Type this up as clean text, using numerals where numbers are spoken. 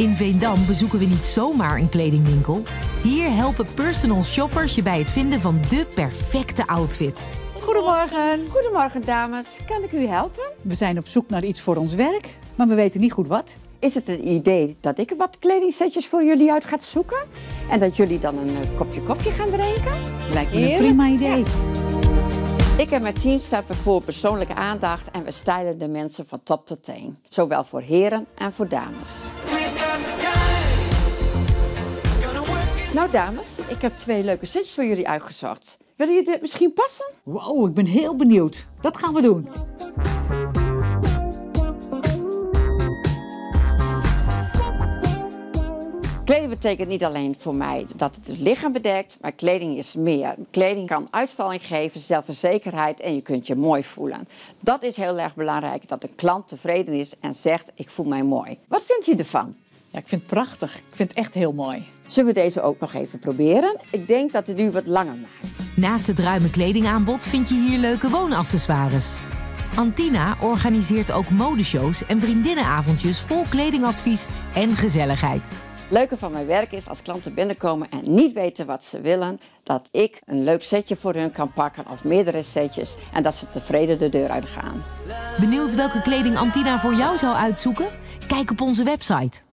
In Veendam bezoeken we niet zomaar een kledingwinkel. Hier helpen personal shoppers je bij het vinden van de perfecte outfit. Goedemorgen. Goedemorgen dames, kan ik u helpen? We zijn op zoek naar iets voor ons werk, maar we weten niet goed wat. Is het een idee dat ik wat kledingsetjes voor jullie uit ga zoeken? En dat jullie dan een kopje koffie gaan drinken? Lijkt me een prima idee. Ja. Ik en mijn team staan voor persoonlijke aandacht en we stylen de mensen van top tot teen. Zowel voor heren en voor dames. Nou dames, ik heb 2 leuke setjes voor jullie uitgezocht. Willen jullie dit misschien passen? Wow, ik ben heel benieuwd. Dat gaan we doen. Kleding betekent niet alleen voor mij dat het lichaam bedekt, maar kleding is meer. Kleding kan uitstraling geven, zelfverzekerheid en je kunt je mooi voelen. Dat is heel erg belangrijk, dat de klant tevreden is en zegt ik voel mij mooi. Wat vindt u ervan? Ja, ik vind het prachtig. Ik vind het echt heel mooi. Zullen we deze ook nog even proberen? Ik denk dat het nu wat langer maakt. Naast het ruime kledingaanbod vind je hier leuke woonaccessoires. Antina organiseert ook modeshows en vriendinnenavondjes vol kledingadvies en gezelligheid. Het leuke van mijn werk is als klanten binnenkomen en niet weten wat ze willen, dat ik een leuk setje voor hun kan pakken of meerdere setjes en dat ze tevreden de deur uitgaan. Benieuwd welke kleding Antina voor jou zou uitzoeken? Kijk op onze website.